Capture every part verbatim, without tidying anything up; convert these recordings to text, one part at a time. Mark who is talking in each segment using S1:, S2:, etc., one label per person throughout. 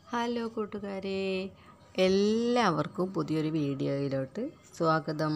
S1: Hello കൂട്ടുകാരെ, എല്ലാവർക്കും പുതിയൊരു വീഡിയോയിലോട്ട് സ്വാഗതം.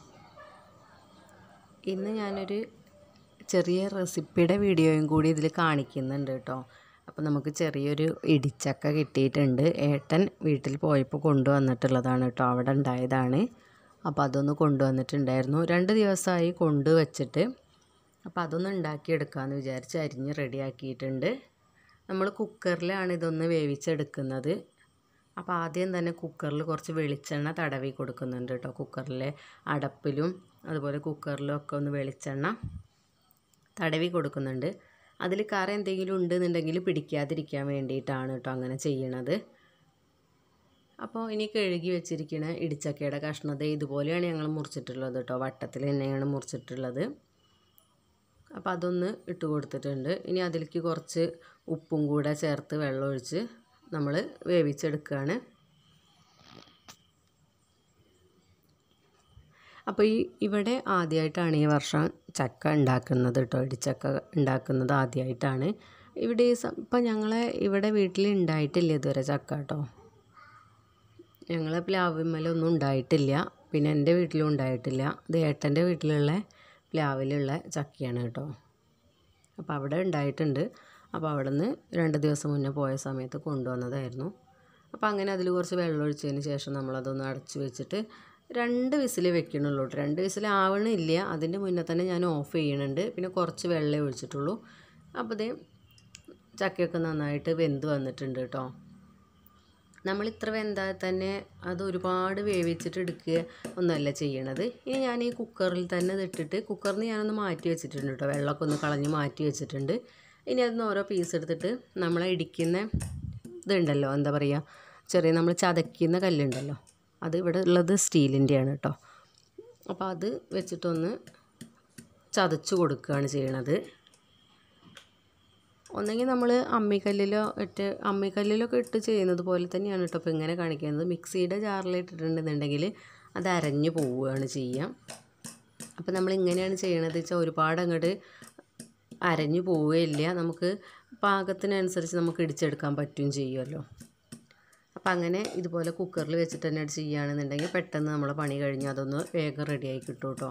S1: ഇന്ന് ഞാനൊരു ചെറിയ റെസിപ്പിയുടെ വീഡിയോയും കൂടി ഇതിൽ കാണിക്കുന്നുണ്ട് കേട്ടോ. അപ്പോൾ നമുക്ക് ചെറിയൊരു ഇടിച്ചക്ക കിട്ടിയിട്ടുണ്ട്. ഏട്ടൻ വീട്ടിൽ പോയപ്പോൾ കൊണ്ടുവന്നിട്ടുള്ളതാണ് കേട്ടോ, അവിടെ ഉണ്ടായതാണ്. അപ്പോൾ അതൊന്ന് കൊണ്ടുവന്നിട്ടുണ്ടായിരുന്നു. രണ്ട് ദിവസമായി കൊണ്ടുവച്ചിട്ട്. അപ്പോൾ അതൊന്ന് ഉണ്ടാക്കിയെടുക്കാമെന്ന് വിചാരിച്ച് അരിഞ്ഞ് റെഡിയാക്കിയിട്ടുണ്ട്. നമ്മൾ കുക്കറിലാണ് ഇതൊന്ന് വേവിച്ചെടുക്കുന്നത്. അപ്പോൾ ആദ്യം തന്നെ കുക്കറിൽ കുറച്ച് വെളിച്ചെണ്ണ തടവി കൊടുക്കുന്നുണ്ട് കേട്ടോ. കുക്കറിലെ അടപ്പിലും അതുപോലെ കുക്കറിലും ഒക്കെ ഒന്ന് വെളിച്ചെണ്ണ തടവി കൊടുക്കുന്നുണ്ട്. അതിൽ കറ എന്തെങ്കിലും ഉണ്ടെന്നുണ്ടെങ്കിൽ പിടിക്കാതിരിക്കാൻ വേണ്ടിയിട്ടാണ് കേട്ടോ അങ്ങനെ ചെയ്യണത്. അപ്പോൾ ഇനി കഴുകി വെച്ചിരിക്കുന്ന ഇടിച്ചക്കയുടെ കഷ്ണത ഇതുപോലെയാണ് ഞങ്ങൾ മുറിച്ചിട്ടുള്ളത് കേട്ടോ. വട്ടത്തിൽ തന്നെയാണ് മുറിച്ചിട്ടുള്ളത്. അപ്പോൾ അതൊന്ന് ഇട്ട് കൊടുത്തിട്ടുണ്ട്. ഇനി അതിലേക്ക് കുറച്ച് ഉപ്പും കൂടെ ചേർത്ത് വെള്ളമൊഴിച്ച് നമ്മൾ വേവിച്ചെടുക്കുകയാണ്. അപ്പോൾ ഈ ഇവിടെ ആദ്യമായിട്ടാണ് ഈ വർഷം ചക്ക ഉണ്ടാക്കുന്നത് കേട്ടോ. ഇടിച്ചക്ക ഉണ്ടാക്കുന്നത് ആദ്യമായിട്ടാണ്. ഇവിടെ ഇപ്പം ഞങ്ങളെ ഇവിടെ വീട്ടിൽ ഉണ്ടായിട്ടില്ല ഇതുവരെ ചക്ക കേട്ടോ. ഞങ്ങളെ പ്ലാവിന്മേലൊന്നും ഉണ്ടായിട്ടില്ല. പിന്നെ എൻ്റെ വീട്ടിലും ഉണ്ടായിട്ടില്ല. ഇത് ഏട്ടൻ്റെ വീട്ടിലുള്ള പ്ലാവിലുള്ള ചക്കയാണ് കേട്ടോ. അപ്പോൾ അവിടെ ഉണ്ടായിട്ടുണ്ട്. അപ്പോൾ അവിടെ നിന്ന് രണ്ട് ദിവസം മുന്നേ പോയ സമയത്ത് കൊണ്ടുവന്നതായിരുന്നു. അപ്പോൾ അങ്ങനെ അതിൽ കുറച്ച് വെള്ളം ഒഴിച്ചതിന് ശേഷം നമ്മളതൊന്ന് അടച്ച് വെച്ചിട്ട് രണ്ട് വിസിൽ വെക്കണുള്ളൂ. രണ്ട് വിസിൽ ആവണില്ല, അതിൻ്റെ മുന്നേ തന്നെ ഞാൻ ഓഫ് ചെയ്യണുണ്ട്. പിന്നെ കുറച്ച് വെള്ളമേ ഒഴിച്ചിട്ടുള്ളൂ. അപ്പോൾ ഇതേ ചക്കയൊക്കെ നന്നായിട്ട് വെന്ത് വന്നിട്ടുണ്ട് കേട്ടോ. നമ്മൾ ഇത്ര വെന്താൽ തന്നെ അത് ഒരുപാട് വേവിച്ചിട്ട് എടുക്കുക ഒന്നുമല്ല ചെയ്യണത്. ഇനി ഞാൻ ഈ കുക്കറിൽ തന്നെ ഇട്ടിട്ട് കുക്കറിൽ നിന്ന് ഞാനൊന്ന് മാറ്റി വെച്ചിട്ടുണ്ട് കേട്ടോ. വെള്ളമൊക്കെ ഒന്ന് കളഞ്ഞ് മാറ്റി വെച്ചിട്ടുണ്ട്. ഇനി അതിന് ഓരോ പീസ് എടുത്തിട്ട് നമ്മളെ ഇടിക്കുന്ന ഇതുണ്ടല്ലോ, എന്താ പറയുക, ചെറിയ നമ്മൾ ചതയ്ക്കുന്ന കല്ലുണ്ടല്ലോ, അത് ഇവിടെ ഉള്ളത് സ്റ്റീലിൻ്റെയാണ് കേട്ടോ. അപ്പോൾ അത് വെച്ചിട്ടൊന്ന് ചതച്ച് കൊടുക്കുകയാണ് ചെയ്യണത്. ഒന്നെങ്കിൽ നമ്മൾ അമ്മിക്കല്ലിലോ ഇട്ട് അമ്മിക്കല്ലിലൊക്കെ ഇട്ട് ചെയ്യുന്നത് പോലെ തന്നെയാണ് കേട്ടോ ഇപ്പോൾ ഇങ്ങനെ കാണിക്കുന്നത്. മിക്സിയുടെ ജാറിലിട്ടിട്ടുണ്ടെന്നുണ്ടെങ്കിൽ അത് അരഞ്ഞു പോവുകയാണ് ചെയ്യുക. അപ്പോൾ നമ്മൾ ഇങ്ങനെയാണ് ചെയ്യണത് വെച്ചാൽ ഒരുപാട് അങ്ങോട്ട് അരഞ്ഞു പോവുകയില്ല. നമുക്ക് പാകത്തിനനുസരിച്ച് നമുക്ക് ഇടിച്ചെടുക്കാൻ പറ്റുകയും ചെയ്യുമല്ലോ. അപ്പോൾ അങ്ങനെ ഇതുപോലെ കുക്കറിൽ വെച്ചിട്ട് തന്നെ ചെയ്യുകയാണെന്നുണ്ടെങ്കിൽ പെട്ടെന്ന് നമ്മളെ പണി കഴിഞ്ഞ് അതൊന്ന് വേഗം റെഡിയായി കിട്ടും കേട്ടോ.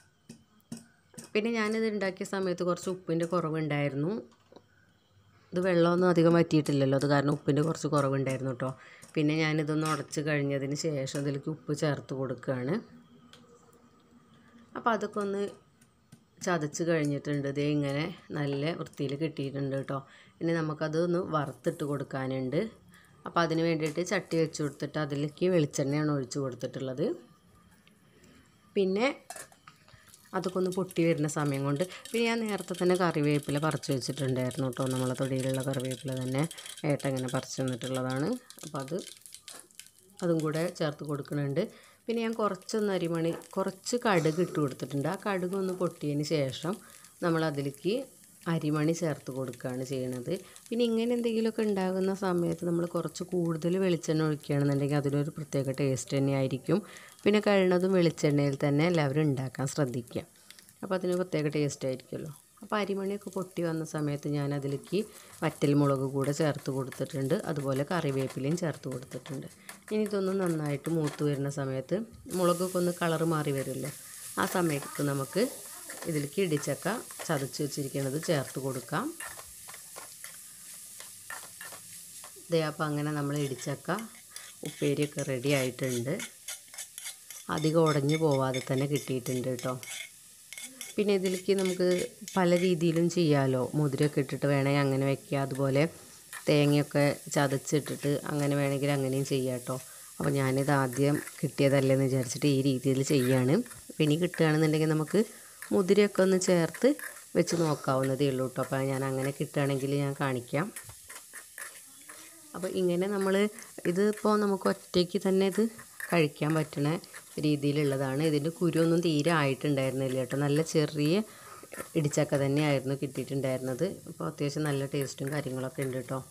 S1: പിന്നെ ഞാനിത് ഉണ്ടാക്കിയ സമയത്ത് കുറച്ച് ഉപ്പിൻ്റെ കുറവുണ്ടായിരുന്നു. ഇത് വെള്ളമൊന്നും അധികം വറ്റിയിട്ടില്ലല്ലോ, അത് കാരണം ഉപ്പിൻ്റെ കുറച്ച് കുറവുണ്ടായിരുന്നു കേട്ടോ. പിന്നെ ഞാനിതൊന്ന് ഉടച്ച് കഴിഞ്ഞതിന് ശേഷം ഇതിലേക്ക് ഉപ്പ് ചേർത്ത് കൊടുക്കുകയാണ്. അപ്പോൾ അതൊക്കെ ഒന്ന് ചതച്ച് കഴിഞ്ഞിട്ടുണ്ട്. ഇതേ ഇങ്ങനെ നല്ല വൃത്തിയിൽ കിട്ടിയിട്ടുണ്ട് കേട്ടോ. ഇനി നമുക്കത് ഒന്ന് വറുത്തിട്ട് കൊടുക്കാനുണ്ട്. അപ്പോൾ അതിന് വേണ്ടിയിട്ട് ചട്ടി വെച്ച് കൊടുത്തിട്ട് അതിലേക്ക് വെളിച്ചെണ്ണയാണ് ഒഴിച്ച് കൊടുത്തിട്ടുള്ളത്. പിന്നെ അതൊക്കെ ഒന്ന് പൊട്ടി വരുന്ന സമയം കൊണ്ട് പിന്നെ ഞാൻ നേരത്തെ തന്നെ കറിവേപ്പില പറിച്ച് വെച്ചിട്ടുണ്ടായിരുന്നു കേട്ടോ. നമ്മളെ തൊടിയിലുള്ള കറിവേപ്പില തന്നെ ഏട്ടൻ ഇങ്ങനെ പറിച്ച് തന്നിട്ടുള്ളതാണ്. അപ്പോൾ അത് അതും കൂടെ ചേർത്ത് കൊടുക്കുന്നുണ്ട്. പിന്നെ ഞാൻ കുറച്ചൊന്ന് അരിമണി കുറച്ച് കടുക് ഇട്ട് കൊടുത്തിട്ടുണ്ട്. ആ കടുക് ഒന്ന് പൊട്ടിയതിന് ശേഷം നമ്മൾ അതിലേക്ക് അരിമണി ചേർത്ത് കൊടുക്കുകയാണ് ചെയ്യണത്. പിന്നെ ഇങ്ങനെ എന്തെങ്കിലുമൊക്കെ ഉണ്ടാകുന്ന സമയത്ത് നമ്മൾ കുറച്ച് കൂടുതൽ വെളിച്ചെണ്ണ ഒഴിക്കുകയാണെന്നുണ്ടെങ്കിൽ അതിനൊരു പ്രത്യേക ടേസ്റ്റ് തന്നെയായിരിക്കും. പിന്നെ കഴിയുന്നതും വെളിച്ചെണ്ണയിൽ തന്നെ എല്ലാവരും ഉണ്ടാക്കാൻ ശ്രദ്ധിക്കുക. അപ്പോൾ അതിന് പ്രത്യേക ടേസ്റ്റ് ആയിരിക്കുമല്ലോ. അപ്പോൾ അരിമണിയൊക്കെ പൊട്ടി വന്ന സമയത്ത് ഞാൻ അതിലേക്ക് വറ്റൽമുളക് കൂടെ ചേർത്ത് കൊടുത്തിട്ടുണ്ട്. അതുപോലെ കറിവേപ്പിലയും ചേർത്ത് കൊടുത്തിട്ടുണ്ട്. ഇനി ഇതൊന്ന് നന്നായിട്ട് മൂത്ത് വരുന്ന സമയത്ത് മുളകൊക്കെ ഒന്ന് കളറ് മാറി വരുമല്ലോ, ആ സമയത്ത് നമുക്ക് ഇതിലേക്ക് ഇടിച്ചക്ക ചതച്ച് വെച്ചിരിക്കുന്നത് ചേർത്ത് കൊടുക്കാം. ദേ അപ്പോൾ അങ്ങനെ നമ്മൾ ഇടിച്ചക്ക ഉപ്പേരിയൊക്കെ റെഡി ആയിട്ടുണ്ട്. അധികം ഉടഞ്ഞു പോവാതെ തന്നെ കിട്ടിയിട്ടുണ്ട് കേട്ടോ. പിന്നെ ഇതിലേക്ക് നമുക്ക് പല രീതിയിലും ചെയ്യാമല്ലോ. മുതിരയൊക്കെ ഇട്ടിട്ട് വേണമെങ്കിൽ അങ്ങനെ വയ്ക്കുക. അതുപോലെ തേങ്ങയൊക്കെ ചതച്ചിട്ടിട്ട് അങ്ങനെ വേണമെങ്കിൽ അങ്ങനെയും ചെയ്യാം കേട്ടോ. അപ്പോൾ ഞാനിത് ആദ്യം കിട്ടിയതല്ലേന്ന് വിചാരിച്ചിട്ട് ഈ രീതിയിൽ ചെയ്യുകയാണ്. പിന്നെ കിട്ടുകയാണെന്നുണ്ടെങ്കിൽ നമുക്ക് മുതിരയൊക്കെ ഒന്ന് ചേർത്ത് വെച്ച് നോക്കാവുന്നതേ ഉള്ളൂ കേട്ടോ. അപ്പോൾ ഞാൻ അങ്ങനെ കിട്ടുകയാണെങ്കിൽ ഞാൻ കാണിക്കാം. അപ്പോൾ ഇങ്ങനെ നമ്മൾ ഇതിപ്പോൾ നമുക്ക് ഒറ്റയ്ക്ക് തന്നെ ഇത് കഴിക്കാൻ പറ്റുന്ന രീതിയിലുള്ളതാണ്. ഇതിൻ്റെ കുരുവൊന്നും തീരെ ആയിട്ടുണ്ടായിരുന്നില്ല കേട്ടോ. നല്ല ചെറിയ ഇടിച്ചക്ക തന്നെയായിരുന്നു കിട്ടിയിട്ടുണ്ടായിരുന്നത്. അപ്പോൾ അത്യാവശ്യം നല്ല ടേസ്റ്റും കാര്യങ്ങളൊക്കെ ഉണ്ട് കേട്ടോ.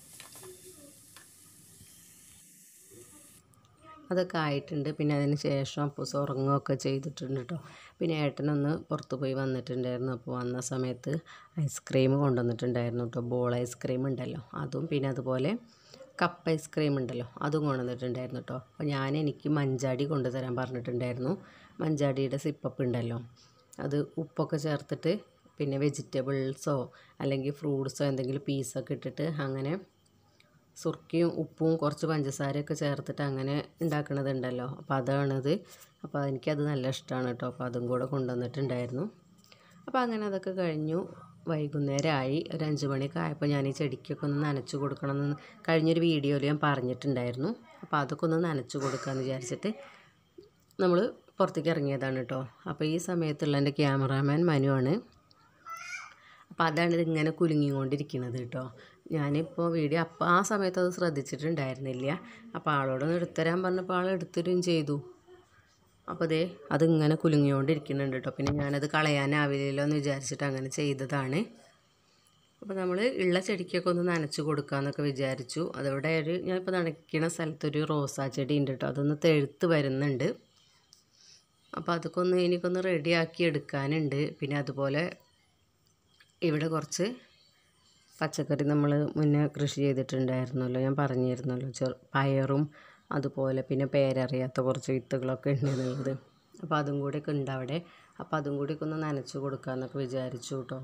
S1: അതൊക്കെ ആയിട്ടുണ്ട്. പിന്നെ അതിന് ശേഷം അപ്പൂസ് ഉറങ്ങുകയൊക്കെ ചെയ്തിട്ടുണ്ട് കേട്ടോ. പിന്നെ ഏട്ടനൊന്ന് പുറത്ത് പോയി വന്നിട്ടുണ്ടായിരുന്നു. അപ്പോൾ വന്ന സമയത്ത് ഐസ്ക്രീം കൊണ്ടുവന്നിട്ടുണ്ടായിരുന്നു കേട്ടോ. ബോൾ ഐസ്ക്രീം ഉണ്ടല്ലോ അതും, പിന്നെ അതുപോലെ കപ്പ് ഐസ്ക്രീം ഉണ്ടല്ലോ അതും കൊണ്ടുവന്നിട്ടുണ്ടായിരുന്നു കേട്ടോ. അപ്പോൾ ഞാൻ എനിക്ക് മഞ്ചാടി കൊണ്ടുതരാൻ പറഞ്ഞിട്ടുണ്ടായിരുന്നു. മഞ്ചാടിയുടെ സിപ്പപ്പ് ഉണ്ടല്ലോ അത് ഉപ്പൊക്കെ ചേർത്തിട്ട് പിന്നെ വെജിറ്റബിൾസോ അല്ലെങ്കിൽ ഫ്രൂട്ട്സോ എന്തെങ്കിലും പീസൊക്കെ ഇട്ടിട്ട് അങ്ങനെ സുർക്കയും ഉപ്പും കുറച്ച് പഞ്ചസാരയൊക്കെ ചേർത്തിട്ട് അങ്ങനെ ഉണ്ടാക്കുന്നതുണ്ടല്ലോ. അപ്പോൾ അതാണത്. അപ്പോൾ എനിക്കത് നല്ല ഇഷ്ടമാണ് കേട്ടോ. അപ്പോൾ അതും കൂടെ കൊണ്ടുവന്നിട്ടുണ്ടായിരുന്നു. അപ്പോൾ അങ്ങനെ അതൊക്കെ കഴിഞ്ഞു. വൈകുന്നേരമായി ഒരു അഞ്ച് മണിയൊക്കെ ആയപ്പോൾ ഞാൻ ഈ ചെടിക്കൊക്കെ ഒന്ന് നനച്ച് കൊടുക്കണമെന്ന് കഴിഞ്ഞൊരു വീഡിയോയിൽ ഞാൻ പറഞ്ഞിട്ടുണ്ടായിരുന്നു. അപ്പോൾ അതൊക്കെ ഒന്ന് നനച്ച് കൊടുക്കാമെന്ന് വിചാരിച്ചിട്ട് നമ്മൾ പുറത്തേക്ക് ഇറങ്ങിയതാണ് കേട്ടോ. അപ്പോൾ ഈ സമയത്തുള്ള എൻ്റെ ക്യാമറാമാൻ മനുവാണ്. അപ്പോൾ അതാണ് ഇതിങ്ങനെ കുലുങ്ങിക്കൊണ്ടിരിക്കുന്നത് കേട്ടോ. ഞാനിപ്പോൾ വീഡിയോ അപ്പോൾ ആ സമയത്ത് അത് ശ്രദ്ധിച്ചിട്ടുണ്ടായിരുന്നില്ല. അപ്പോൾ ആളോടൊന്ന് എടുത്തരാൻ പറഞ്ഞപ്പോൾ ആൾ എടുത്തരും ചെയ്തു. അപ്പോൾ ദേ അതിങ്ങനെ കുലുങ്ങിക്കൊണ്ടിരിക്കുന്നുണ്ട് കേട്ടോ. പിന്നെ ഞാനത് കളയാനാവില്ലല്ലോ എന്ന് വിചാരിച്ചിട്ട് അങ്ങനെ ചെയ്തതാണ്. അപ്പോൾ നമ്മൾ ഉള്ള ചെടിക്കൊക്കെ ഒന്ന് നനച്ച് കൊടുക്കാമെന്നൊക്കെ വിചാരിച്ചു. അതവിടെ ഒരു ഞാനിപ്പോൾ നനയ്ക്കുന്ന സ്ഥലത്തൊരു റോസാ ചെടി ഉണ്ട് കേട്ടോ. അതൊന്ന് തെഴുത്ത് വരുന്നുണ്ട്. അപ്പോൾ അതൊക്കെ ഒന്ന് എനിക്കൊന്ന് റെഡിയാക്കി എടുക്കാനുണ്ട്. പിന്നെ അതുപോലെ ഇവിടെ കുറച്ച് പച്ചക്കറി നമ്മൾ മുന്നേ കൃഷി ചെയ്തിട്ടുണ്ടായിരുന്നല്ലോ, ഞാൻ പറഞ്ഞിരുന്നല്ലോ, ചെറു പയറും അതുപോലെ പിന്നെ പേരറിയാത്ത കുറച്ച് വിത്തുകളൊക്കെ ഉണ്ടെന്നുള്ളത്. അപ്പോൾ അതും കൂടിയൊക്കെ ഉണ്ട് അവിടെ. അപ്പോൾ അതും കൂടിയൊക്കെ ഒന്ന് നനച്ച് കൊടുക്കാമെന്നൊക്കെ വിചാരിച്ചു കേട്ടോ.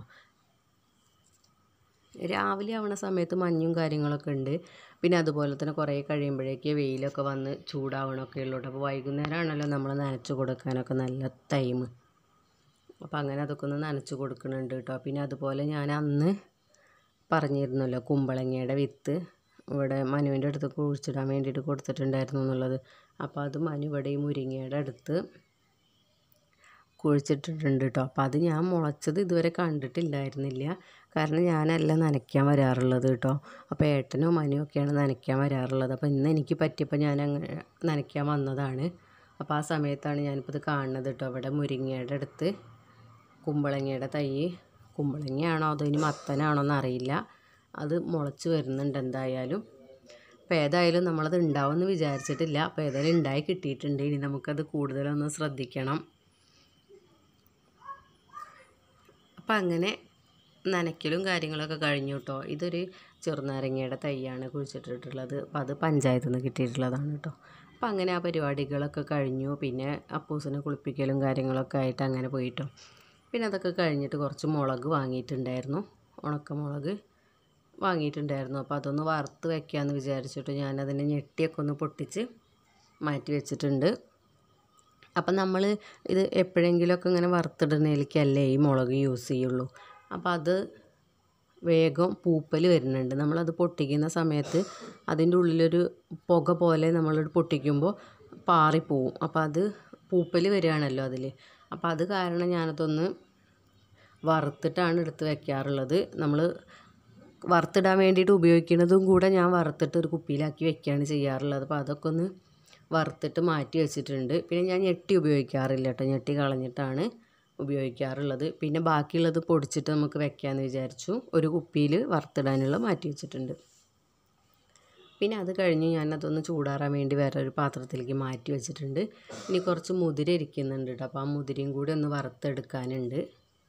S1: രാവിലെ ആവണ സമയത്ത് മഞ്ഞും കാര്യങ്ങളൊക്കെ ഉണ്ട്. പിന്നെ അതുപോലെ തന്നെ കുറേ കഴിയുമ്പോഴേക്ക് വെയിലൊക്കെ വന്ന് ചൂടാവണമൊക്കെ ഉള്ളൂ. അപ്പോൾ വൈകുന്നേരമാണല്ലോ നമ്മൾ നനച്ച് കൊടുക്കാനൊക്കെ നല്ല ടൈം. അപ്പോൾ അങ്ങനെ അതൊക്കെ ഒന്ന് നനച്ച് കൊടുക്കുന്നുണ്ട് കേട്ടോ. പിന്നെ അതുപോലെ ഞാൻ അന്ന് പറഞ്ഞിരുന്നല്ലോ കുമ്പളങ്ങയുടെ വിത്ത് ഇവിടെ മനുവിൻ്റെ അടുത്ത് കുഴിച്ചിടാൻ വേണ്ടിയിട്ട് കൊടുത്തിട്ടുണ്ടായിരുന്നു എന്നുള്ളത്. അപ്പോൾ അത് മനു ഇവിടെ ഈ മുരിങ്ങയുടെ അടുത്ത് കുഴിച്ചിട്ടിട്ടുണ്ട് കേട്ടോ. അപ്പോൾ അത് ഞാൻ മുളച്ചത് ഇതുവരെ കണ്ടിട്ടില്ലായിരുന്നില്ല. കാരണം ഞാനല്ല നനയ്ക്കാൻ വരാറുള്ളത് കേട്ടോ. അപ്പോൾ ഏട്ടനോ മനുവോ ഒക്കെയാണ് നനയ്ക്കാൻ വരാറുള്ളത്. അപ്പോൾ ഇന്ന് എനിക്ക് പറ്റിയപ്പോൾ ഞാൻ അങ്ങനെ നനയ്ക്കാൻ വന്നതാണ്. അപ്പോൾ ആ സമയത്താണ് ഞാനിപ്പോൾ ഇത് കാണുന്നത് കേട്ടോ. ഇവിടെ മുരിങ്ങയുടെ അടുത്ത് കുമ്പളങ്ങയുടെ തൈ, കുമ്പളങ്ങയാണോ അതോ ഇനി മത്തനാണോ എന്നറിയില്ല, അത് മുളച്ച് വരുന്നുണ്ട് എന്തായാലും. അപ്പോൾ ഏതായാലും നമ്മളത് ഉണ്ടാവുമെന്ന് വിചാരിച്ചിട്ടില്ല. അപ്പോൾ ഏതായാലും ഉണ്ടായി കിട്ടിയിട്ടുണ്ട്. ഇനി നമുക്കത് കൂടുതലൊന്ന് ശ്രദ്ധിക്കണം. അപ്പം അങ്ങനെ നനയ്ക്കലും കാര്യങ്ങളൊക്കെ കഴിഞ്ഞു കേട്ടോ. ഇതൊരു ചെറുനാരങ്ങയുടെ തൈയാണ് കുഴിച്ചിട്ടിട്ടുള്ളത്. അപ്പോൾ അത് പഞ്ചായത്തിൽ നിന്ന് കിട്ടിയിട്ടുള്ളതാണ് കേട്ടോ. അപ്പം അങ്ങനെ ആ പരിപാടികളൊക്കെ കഴിഞ്ഞു. പിന്നെ അപ്പൂസിനെ കുളിപ്പിക്കലും കാര്യങ്ങളൊക്കെ ആയിട്ട് അങ്ങനെ പോയിട്ടോ. പിന്നെ അതൊക്കെ കഴിഞ്ഞിട്ട് കുറച്ച് മുളക് വാങ്ങിയിട്ടുണ്ടായിരുന്നു, ഉണക്കമുളക് വാങ്ങിയിട്ടുണ്ടായിരുന്നു. അപ്പോൾ അതൊന്ന് വറുത്ത് വയ്ക്കാമെന്ന് വിചാരിച്ചിട്ട് ഞാനതിനെ ഞെട്ടിയൊക്കെ ഒന്ന് പൊട്ടിച്ച് മാറ്റി വെച്ചിട്ടുണ്ട്. അപ്പം നമ്മൾ ഇത് എപ്പോഴെങ്കിലുമൊക്കെ ഇങ്ങനെ വറുത്തിടുന്നതിലേക്കല്ലേ ഈ മുളക് യൂസ് ചെയ്യുള്ളൂ. അപ്പോൾ അത് വേഗം പൂപ്പൽ വരുന്നുണ്ട്. നമ്മളത് പൊട്ടിക്കുന്ന സമയത്ത് അതിൻ്റെ ഉള്ളിലൊരു പുക പോലെ നമ്മൾ പൊട്ടിക്കുമ്പോൾ പാറിപ്പോവും. അപ്പോൾ അത് പൂപ്പൽ വരികയാണല്ലോ അതിൽ. അപ്പോൾ അത് കാരണം ഞാനതൊന്ന് വറുത്തിട്ടാണ് എടുത്ത് വയ്ക്കാറുള്ളത്. നമ്മൾ വറുത്തിടാൻ വേണ്ടിയിട്ട് ഉപയോഗിക്കുന്നതും കൂടെ ഞാൻ വറുത്തിട്ട് ഒരു കുപ്പിയിലാക്കി വെക്കുകയാണ് ചെയ്യാറുള്ളത്. അപ്പോൾ അതൊക്കെ ഒന്ന് വറുത്തിട്ട് മാറ്റി വെച്ചിട്ടുണ്ട്. പിന്നെ ഞാൻ ഞെട്ടി ഉപയോഗിക്കാറില്ല കേട്ടോ. ഞെട്ടി കളഞ്ഞിട്ടാണ് ഉപയോഗിക്കാറുള്ളത്. പിന്നെ ബാക്കിയുള്ളത് പൊടിച്ചിട്ട് നമുക്ക് വെക്കാമെന്ന് വിചാരിച്ചു. ഒരു കുപ്പിയിൽ വറുത്തിടാനുള്ള മാറ്റി വെച്ചിട്ടുണ്ട്. പിന്നെ അത് കഴിഞ്ഞ് ഞാനതൊന്ന് ചൂടാറാൻ വേണ്ടി വേറെ ഒരു പാത്രത്തിലേക്ക് മാറ്റി വെച്ചിട്ടുണ്ട്. ഇനി കുറച്ച് മുതിര ഇരിക്കുന്നുണ്ട് കേട്ടോ. അപ്പോൾ ആ മുതിരയും കൂടി ഒന്ന് വറുത്തെടുക്കാനുണ്ട്.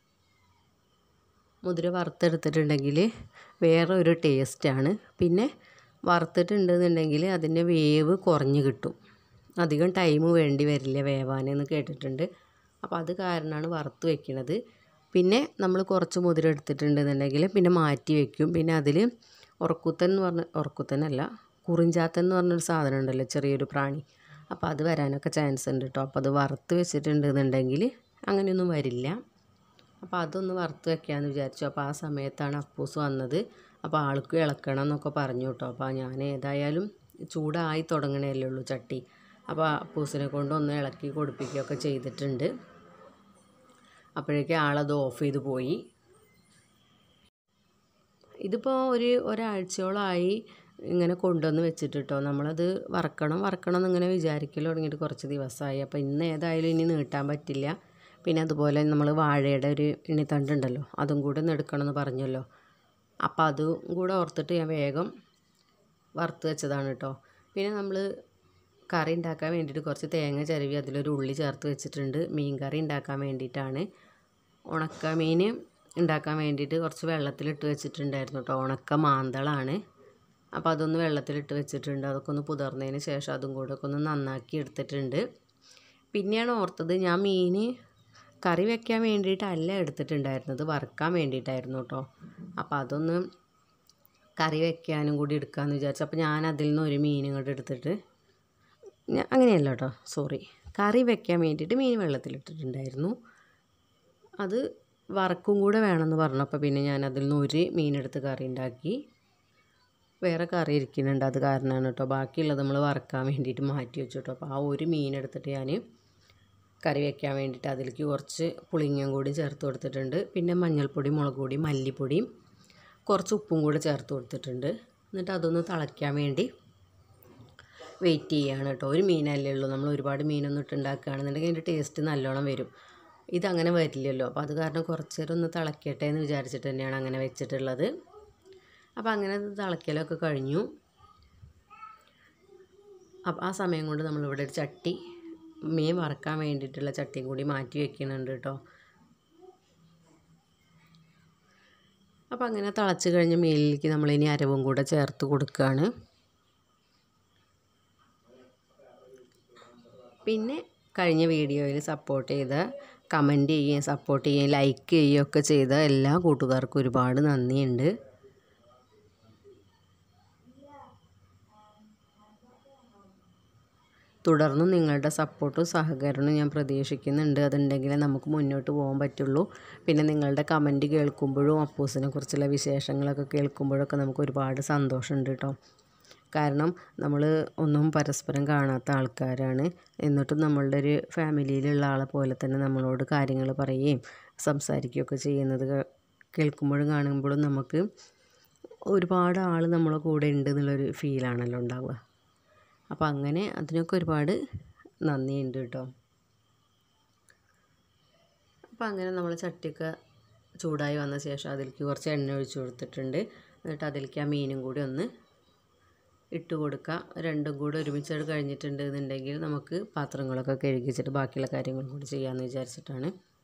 S1: മുതിര വറുത്തെടുത്തിട്ടുണ്ടെങ്കിൽ വേറെ ഒരു ടേസ്റ്റാണ്. പിന്നെ വറുത്തിട്ടുണ്ടെന്നുണ്ടെങ്കിൽ അതിൻ്റെ വേവ് കുറഞ്ഞ് കിട്ടും. അധികം ടൈം വേണ്ടി വരില്ല വേവാനെന്ന് കേട്ടിട്ടുണ്ട്. അപ്പോൾ അത് കാരണമാണ് വറുത്ത് വെക്കുന്നത്. പിന്നെ നമ്മൾ കുറച്ച് മുതിര എടുത്തിട്ടുണ്ടെന്നുണ്ടെങ്കിൽ പിന്നെ മാറ്റി വയ്ക്കും. പിന്നെ അതിൽ ഉറക്കുത്തൻ എന്ന് പറഞ്ഞ ഉറക്കുത്തനല്ല കുറിഞ്ചാത്തൻ എന്ന് പറഞ്ഞൊരു സാധനം ഉണ്ടല്ലോ, ചെറിയൊരു പ്രാണി. അപ്പോൾ അത് വരാനൊക്കെ ചാൻസ് ഉണ്ട് കേട്ടോ. അപ്പോൾ അത് വറുത്ത് വെച്ചിട്ടുണ്ടെന്നുണ്ടെങ്കിൽ അങ്ങനെയൊന്നും വരില്ല. അപ്പോൾ അതൊന്ന് വറുത്ത് വെക്കാമെന്ന് വിചാരിച്ചു. അപ്പോൾ ആ സമയത്താണ് അപ്പൂസ് വന്നത്. അപ്പോൾ ആൾക്ക് ഇളക്കണം എന്നൊക്കെ പറഞ്ഞു കേട്ടോ. അപ്പോൾ ഞാൻ ഏതായാലും ചൂടായി തുടങ്ങണേല്ലേ ഉള്ളൂ ചട്ടി. അപ്പോൾ അപ്പൂസിനെ കൊണ്ട് ഒന്ന് ഇളക്കി കൊടുപ്പിക്കുകയൊക്കെ ചെയ്തിട്ടുണ്ട്. അപ്പോഴേക്കും ആളത് ഓഫ് ചെയ്ത് പോയി. ഇതിപ്പോൾ ഒരു ഒരാഴ്ചയോളമായി ഇങ്ങനെ കൊണ്ടുവന്ന് വെച്ചിട്ട് കേട്ടോ. നമ്മളത് വറക്കണം വറക്കണം എന്നിങ്ങനെ വിചാരിക്കൽ തുടങ്ങിയിട്ട് കുറച്ച് ദിവസമായി. അപ്പോൾ ഇന്ന് ഏതായാലും ഇനി നീട്ടാൻ പറ്റില്ല. പിന്നെ അതുപോലെ നമ്മൾ വാഴയുടെ ഒരു ഇണിത്തണ്ടുണ്ടല്ലോ, അതും കൂടെ ഒന്ന് എടുക്കണമെന്ന് പറഞ്ഞല്ലോ. അപ്പോൾ അതും കൂടെ ഓർത്തിട്ട് ഞാൻ വേഗം വറുത്ത് വെച്ചതാണ് കേട്ടോ. പിന്നെ നമ്മൾ കറി ഉണ്ടാക്കാൻ വേണ്ടിയിട്ട് കുറച്ച് തേങ്ങ ചിരവി അതിലൊരു ഉള്ളി ചേർത്ത് വെച്ചിട്ടുണ്ട്. മീൻ കറി ഉണ്ടാക്കാൻ വേണ്ടിയിട്ടാണ്. ഉണക്ക മീൻ ഉണ്ടാക്കാൻ വേണ്ടിയിട്ട് കുറച്ച് വെള്ളത്തിലിട്ട് വെച്ചിട്ടുണ്ടായിരുന്നു കേട്ടോ. ഉണക്ക മാന്തളാണ്. അപ്പോൾ അതൊന്ന് വെള്ളത്തിലിട്ട് വെച്ചിട്ടുണ്ട്. അതൊക്കെ ഒന്ന് പുതിർന്നതിന് ശേഷം അതും കൂടെ ഒക്കെ ഒന്ന് നന്നാക്കി എടുത്തിട്ടുണ്ട്. പിന്നെയാണ് ഓർത്തത് ഞാൻ മീൻ കറി വെക്കാൻ വേണ്ടിയിട്ടല്ല എടുത്തിട്ടുണ്ടായിരുന്നത്, വറുക്കാൻ വേണ്ടിയിട്ടായിരുന്നു കേട്ടോ. അപ്പോൾ അതൊന്ന് കറി വെക്കാനും കൂടി എടുക്കാമെന്ന് വിചാരിച്ചു. അപ്പോൾ ഞാൻ അതിൽ നിന്ന് ഒരു മീൻ ഇങ്ങോട്ട് എടുത്തിട്ട്, അങ്ങനെയല്ല കേട്ടോ, സോറി, കറി വെക്കാൻ വേണ്ടിയിട്ട് മീൻ വെള്ളത്തിലിട്ടിട്ടുണ്ടായിരുന്നു. അത് വറക്കും കൂടെ വേണമെന്ന് പറഞ്ഞപ്പോൾ പിന്നെ ഞാൻ അതിൽ നിന്ന് ഒരു മീനെടുത്ത് കറി ഉണ്ടാക്കി. വേറെ കറി ഇരിക്കുന്നുണ്ട്, അത് കാരണമാണ് കേട്ടോ. ബാക്കിയുള്ളത് നമ്മൾ വറക്കാൻ വേണ്ടിയിട്ട് മാറ്റി വെച്ചു കേട്ടോ. അപ്പോൾ ആ ഒരു മീനെടുത്തിട്ട് ഞാൻ കറി വെക്കാൻ വേണ്ടിയിട്ട് അതിലേക്ക് കുറച്ച് പുളിങ്ങയും കൂടി ചേർത്ത് കൊടുത്തിട്ടുണ്ട്. പിന്നെ മഞ്ഞൾപ്പൊടി, മുളക് പൊടി, മല്ലിപ്പൊടിയും കുറച്ച് ഉപ്പും കൂടി ചേർത്ത് കൊടുത്തിട്ടുണ്ട്. എന്നിട്ട് അതൊന്ന് തിളയ്ക്കാൻ വേണ്ടി വെയിറ്റ് ചെയ്യുകയാണ് കേട്ടോ. ഒരു മീനല്ലേ ഉള്ളൂ, നമ്മൾ ഒരുപാട് മീനൊന്നും ഇട്ടുണ്ടാക്കുകയാണെന്നുണ്ടെങ്കിൽ അതിൻ്റെ ടേസ്റ്റ് നല്ലോണം വരും. ഇതങ്ങനെ വരില്ലല്ലോ. അപ്പോൾ അത് കാരണം കുറച്ച് നേരം ഒന്ന് തിളയ്ക്കട്ടെ എന്ന് വിചാരിച്ചിട്ട് തന്നെയാണ് അങ്ങനെ വെച്ചിട്ടുള്ളത്. അപ്പോൾ അങ്ങനെ തിളയ്ക്കലൊക്കെ കഴിഞ്ഞു. അപ്പോൾ ആ സമയം കൊണ്ട് നമ്മളിവിടെ ഒരു ചട്ടി, മീൻ വറക്കാൻ വേണ്ടിയിട്ടുള്ള ചട്ടിയും കൂടി മാറ്റി വെക്കുന്നുണ്ട് കേട്ടോ. അപ്പോൾ അങ്ങനെ തിളച്ച് കഴിഞ്ഞ മീനിലേക്ക് നമ്മളിനി അരവും കൂടെ ചേർത്ത് കൊടുക്കുകയാണ്. പിന്നെ കഴിഞ്ഞ വീഡിയോയിൽ സപ്പോർട്ട് ചെയ്ത, കമൻറ്റ് ചെയ്യുകയും സപ്പോർട്ട് ചെയ്യുകയും ലൈക്ക് ചെയ്യുകയും ഒക്കെ ചെയ്ത എല്ലാ കൂട്ടുകാർക്കും ഒരുപാട് നന്ദിയുണ്ട്. തുടർന്നും നിങ്ങളുടെ സപ്പോർട്ടും സഹകരണവും ഞാൻ പ്രതീക്ഷിക്കുന്നുണ്ട്. അതുണ്ടെങ്കിലേ നമുക്ക് മുന്നോട്ട് പോകാൻ പറ്റുള്ളൂ. പിന്നെ നിങ്ങളുടെ കമൻറ്റ് കേൾക്കുമ്പോഴും അപ്പൂസിനെ കുറിച്ചുള്ള വിശേഷങ്ങളൊക്കെ കേൾക്കുമ്പോഴൊക്കെ നമുക്ക് ഒരുപാട് സന്തോഷമുണ്ട് കേട്ടോ. കാരണം നമ്മൾ ഒന്നും പരസ്പരം കാണാത്ത ആൾക്കാരാണ്. എന്നിട്ടും നമ്മളുടെ ഒരു ഫാമിലിയിലുള്ള ആളെ പോലെ തന്നെ നമ്മളോട് കാര്യങ്ങൾ പറയുകയും സംസാരിക്കുകയൊക്കെ ചെയ്യുന്നത് കേൾക്കുമ്പോഴും കാണുമ്പോഴും നമുക്ക് ഒരുപാട് ആൾ നമ്മളെ കൂടെ ഉണ്ട് എന്നുള്ളൊരു ഫീലാണല്ലോ ഉണ്ടാവുക. അപ്പോൾ അങ്ങനെ അതിനൊക്കെ ഒരുപാട് നന്ദിയുണ്ട് കേട്ടോ. അപ്പോൾ അങ്ങനെ നമ്മൾ ചട്ടിയൊക്കെ ചൂടായി വന്ന ശേഷം അതിലേക്ക് കുറച്ച് എണ്ണ ഒഴിച്ച് കൊടുത്തിട്ടുണ്ട്. എന്നിട്ട് അതിലേക്ക് ആ മീനും കൂടി ഒന്ന് ഇട്ട് കൊടുക്കുക. രണ്ടും കൂടി ഒരുമിച്ച് കഴിഞ്ഞിട്ടുണ്ട് എന്നുണ്ടെങ്കിൽ നമുക്ക് പാത്രങ്ങളൊക്കെ കഴുകിച്ചിട്ട് ബാക്കിയുള്ള കാര്യങ്ങളും കൂടി ചെയ്യാമെന്ന് വിചാരിച്ചിട്ടാണ്.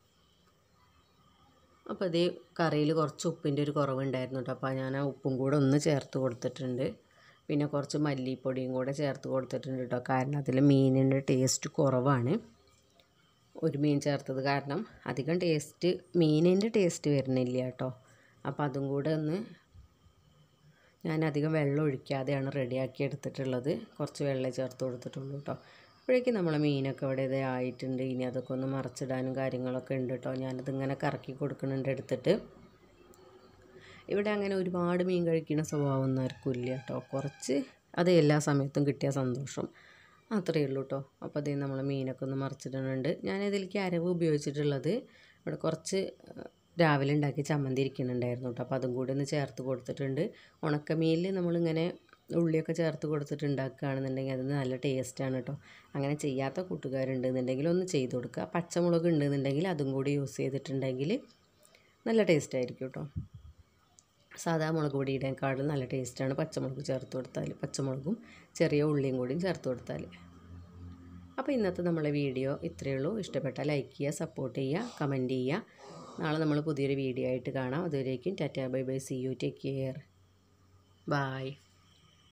S1: അപ്പോൾ അതേ കറിയിൽ കുറച്ച് ഉപ്പിൻ്റെ ഒരു കുറവുണ്ടായിരുന്നു കേട്ടോ. അപ്പോൾ ഞാൻ ആ ഉപ്പും കൂടെ ഒന്ന് ചേർത്ത് കൊടുത്തിട്ടുണ്ട്. പിന്നെ കുറച്ച് മല്ലിപ്പൊടിയും കൂടെ ചേർത്ത് കൊടുത്തിട്ടുണ്ട് കേട്ടോ. കാരണം അതിൽ മീനിൻ്റെ ടേസ്റ്റ് കുറവാണ്. ഒരു മീൻ ചേർത്തത് കാരണം അധികം ടേസ്റ്റ്, മീനിൻ്റെ ടേസ്റ്റ് വരുന്നില്ല കേട്ടോ. അപ്പോൾ അതും കൂടെ ഒന്ന് ഞാൻ അധികം വെള്ളം ഒഴിക്കാതെയാണ് റെഡിയാക്കി എടുത്തിട്ടുള്ളത്. കുറച്ച് വെള്ളം ചേർത്ത് കൊടുത്തിട്ടുള്ളൂ കേട്ടോ. അപ്പോഴേക്കും നമ്മളെ മീനൊക്കെ ഇവിടെ ഇതേ ആയിട്ടുണ്ട്. ഇനി അതൊക്കെ ഒന്ന് മറച്ചിടാനും കാര്യങ്ങളൊക്കെ ഉണ്ട് കേട്ടോ. ഞാനതിങ്ങനെ കറക്കി കൊടുക്കുന്നുണ്ട് എടുത്തിട്ട്. ഇവിടെ അങ്ങനെ ഒരുപാട് മീൻ കഴിക്കുന്ന സ്വഭാവമൊന്നും ആർക്കും ഇല്ല കേട്ടോ. കുറച്ച്, അത് എല്ലാ സമയത്തും കിട്ടിയ സന്തോഷം അത്രയേ ഉള്ളൂ കേട്ടോ. അപ്പോൾ അതേ നമ്മൾ മീനൊക്കെ ഒന്ന് മറിച്ചിടുന്നുണ്ട്. ഞാനിതിലേക്ക് അരവ് ഉപയോഗിച്ചിട്ടുള്ളത് ഇവിടെ കുറച്ച് രാവിലെ ഉണ്ടാക്കി ചമ്മന്തി ഇരിക്കുന്നുണ്ടായിരുന്നു കേട്ടോ. അപ്പോൾ അതും കൂടി ഒന്ന് ചേർത്ത് കൊടുത്തിട്ടുണ്ട്. ഉണക്കമീനിൽ നമ്മളിങ്ങനെ ഉള്ളിയൊക്കെ ചേർത്ത് കൊടുത്തിട്ട് ഉണ്ടാക്കുകയാണെന്നുണ്ടെങ്കിൽ അത് നല്ല ടേസ്റ്റാണ് കേട്ടോ. അങ്ങനെ ചെയ്യാത്ത കൂട്ടുകാരുണ്ടെന്നുണ്ടെങ്കിൽ ഒന്ന് ചെയ്ത് കൊടുക്കുക. പച്ചമുളക് ഉണ്ടെന്നുണ്ടെങ്കിൽ അതും കൂടി യൂസ് ചെയ്തിട്ടുണ്ടെങ്കിൽ നല്ല ടേസ്റ്റായിരിക്കും കേട്ടോ. സാധാ മുളക് പൊടിയുടെക്കാളും നല്ല ടേസ്റ്റാണ് പച്ചമുളക് ചേർത്ത് കൊടുത്താൽ, പച്ചമുളകും ചെറിയ ഉള്ളിയും കൂടിയും ചേർത്ത് കൊടുത്താൽ. അപ്പോൾ ഇന്നത്തെ നമ്മളെ വീഡിയോ ഇത്രയേ ഉള്ളൂ. ഇഷ്ടപ്പെട്ടാൽ ലൈക്ക് ചെയ്യുക, സപ്പോർട്ട് ചെയ്യുക, കമൻറ്റ് ചെയ്യുക. നാളെ നമ്മൾ പുതിയൊരു വീഡിയോ ആയിട്ട് കാണാം. അതുവരേക്കും tata bye bye, see you, take care, by.